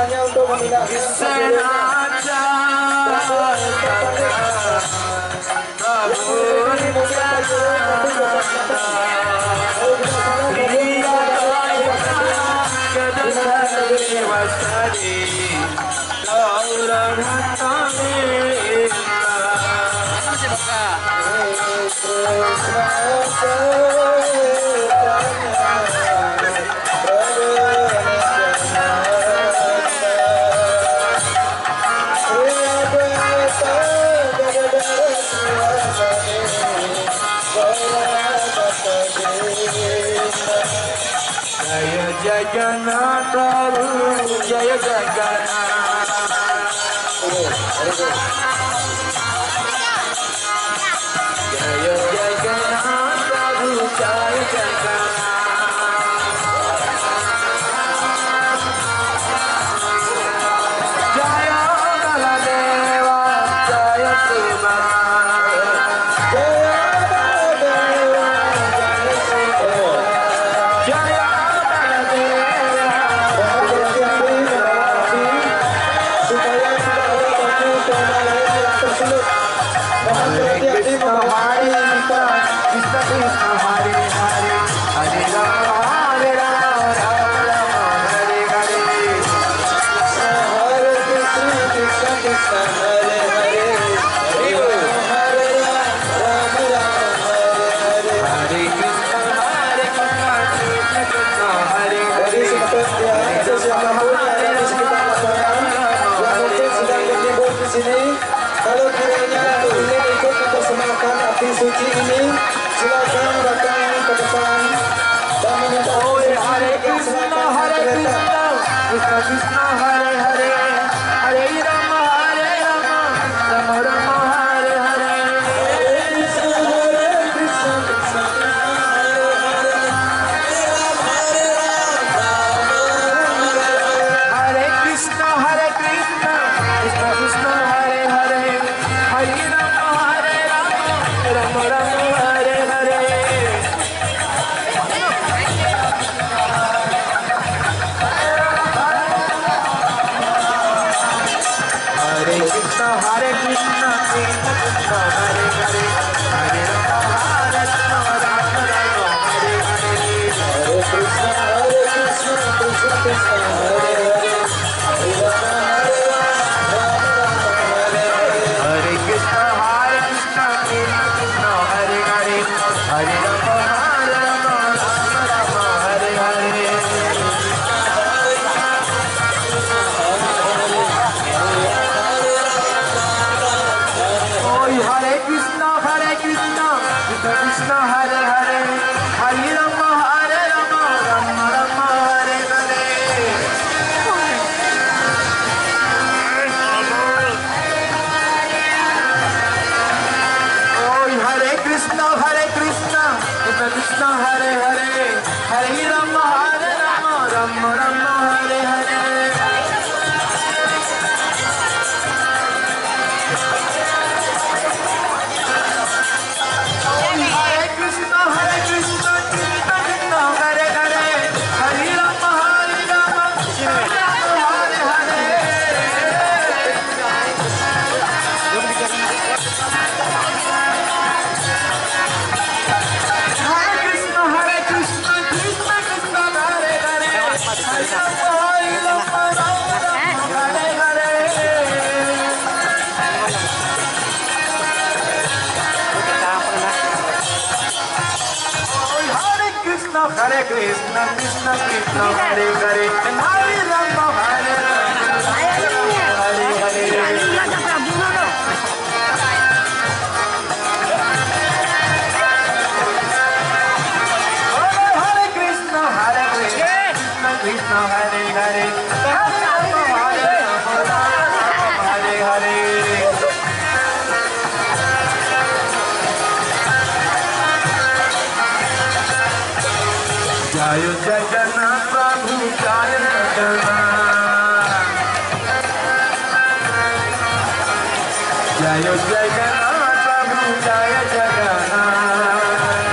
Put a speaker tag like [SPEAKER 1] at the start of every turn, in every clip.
[SPEAKER 1] kesulitannya untuk memindahkan
[SPEAKER 2] Sengaja Jaya Jagannatha Prabhu Jaya Jagannatha Jaya Jagannatha Prabhu Jaya Jagannatha Jaya Baladeva Jaya Subhadra Jaya Baladeva Jaya Subhadra Jaya
[SPEAKER 1] Kalau kiranya ingin ikut mempersembahkan api suci ini, silakan datang ke depan dan meminta
[SPEAKER 2] Hare Krishna, Hare Krishna, Krishna Krishna, Hare Hare, Hare Rama, Hare Rama, Rama Rama, Hare Hare.
[SPEAKER 1] Hare Krishna, Krishna Krishna, Hare Hare, Hare Rama,
[SPEAKER 2] Hare Krishna, Hare Krishna, Krishna Krishna, Hare Hare, Hare Rama, Hare Rama, Rama Rama, Hare Hare. Hare Krishna, Hare Krishna, Krishna Krishna, Hare Hare, Hare Rama, Hare Rama, Rama Rama, Hare Hare.
[SPEAKER 1] Hare Krishna, Krishna Krishna, Hare Hare, Hare Rama, Hare Rama,
[SPEAKER 2] Hare Krishna, Hare Krishna, Krishna Krishna, Hare Hare, Hare Rama, Hare Rama, Rama Rama, Hare Hare. Oi, Hare Krishna, Hare Krishna, Krishna Krishna, Hare Hare, Hare Rama, Hare Rama, Rama Rama, Hare Hare. Oi, Hare Krishna, Hare Krishna, Krishna Krishna, Hare Hare, Hare Rama, Hare Rama, Rama Rama, Hare Hare. Hare Krishna, Hare Krishna, Krishna Krishna, Hare Hare, Hare Rama, Hare Rama, Rama Rama, Hare Hare Krishna, Hare Krishna, Krishna Krishna, Hare Hare, Hare Rama, Hare Rama, Rama Rama, Hare Hare. Hare Krishna, Hare Krishna, Krishna Krishna, Hare Hare, Hare Rama, Hare Rama, Hare Hare. Hare Krishna, Hare Krishna, Krishna Krishna, Hare Hare, Hare Rama, Hare Rama, Rama Rama, Hare Hare. Jaya Jagannath Prabhu Jaya Jagannath Jaya Jagannath Prabhu Jaya Jagannath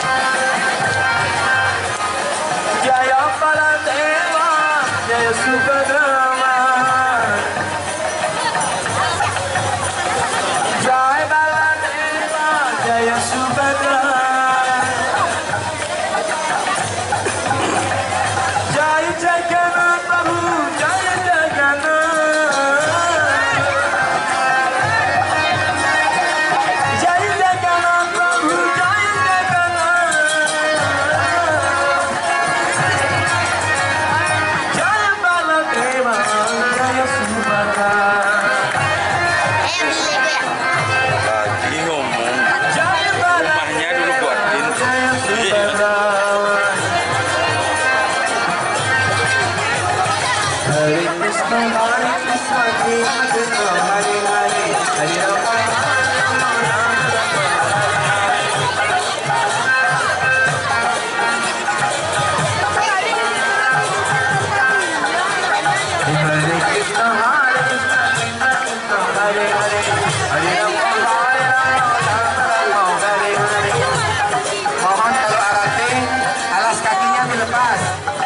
[SPEAKER 2] Jaya Baladeva Jaya Subhadra Mohon kalau arati alas kakinya dilepas.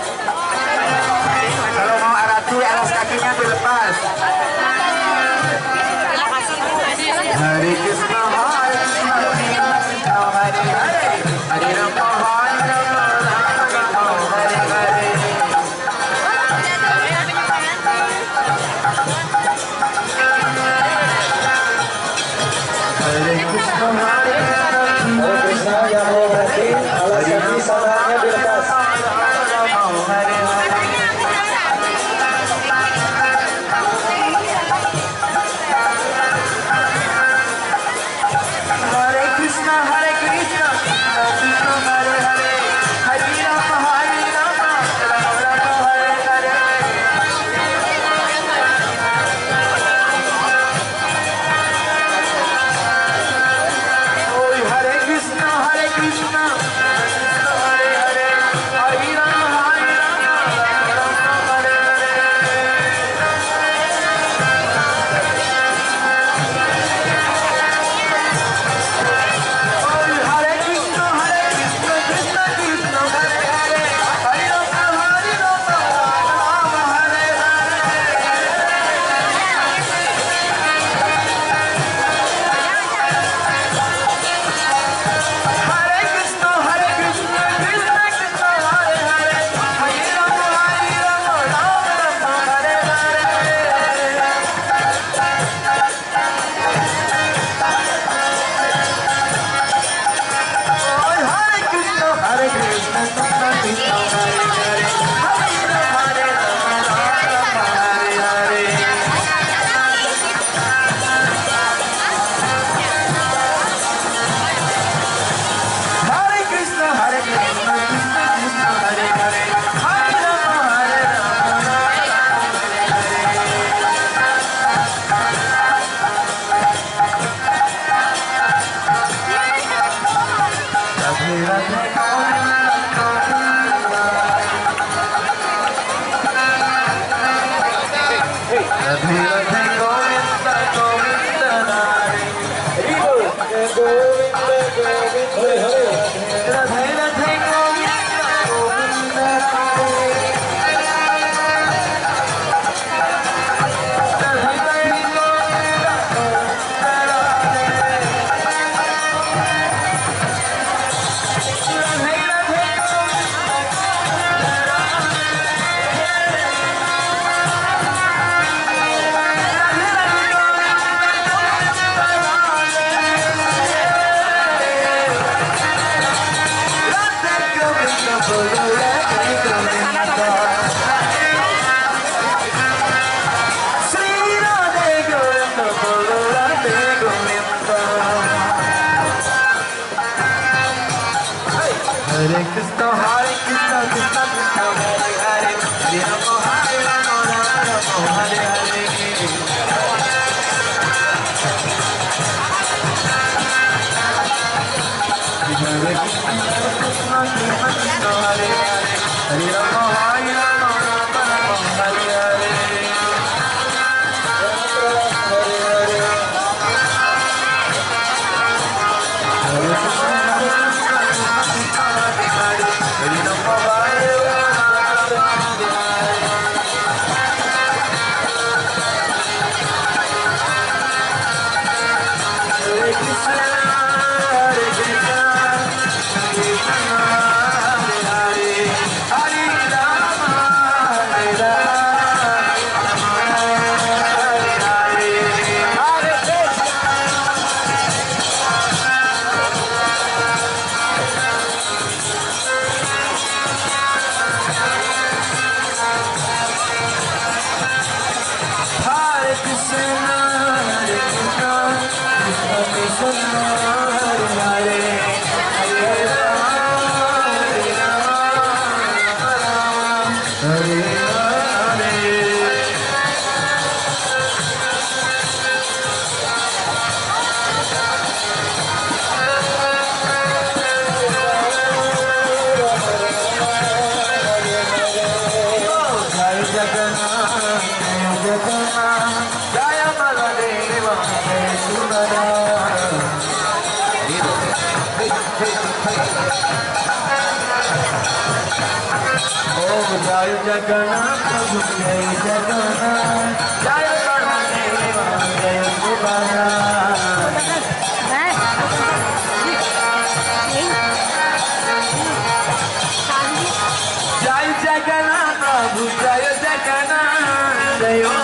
[SPEAKER 2] Kalau mau arati alas kakinya dilepas. Hare Krishna Hare Krishna Krishna Krishna Hare Hare Hare Rama Hare Rama Rama Rama Hare Hare. Hare Krishna Hare
[SPEAKER 1] Krishna yang mau berarti alas kaki sananya dilepas.
[SPEAKER 2] Hare Krishna Krishna Krishna Hare Hare Hare Rama Hare Rama Rama Rama Hare Hare. Hare Krishna Krishna Krishna Hare Hare Hare Rama Hare Rama Rama Rama Hare Hare. Hare Krishna Jai Jagannath Prabhu Jai Jagannath Jai Baldev Jai Subhadra Jai Jagannath Prabhu Jai Jagannath Jai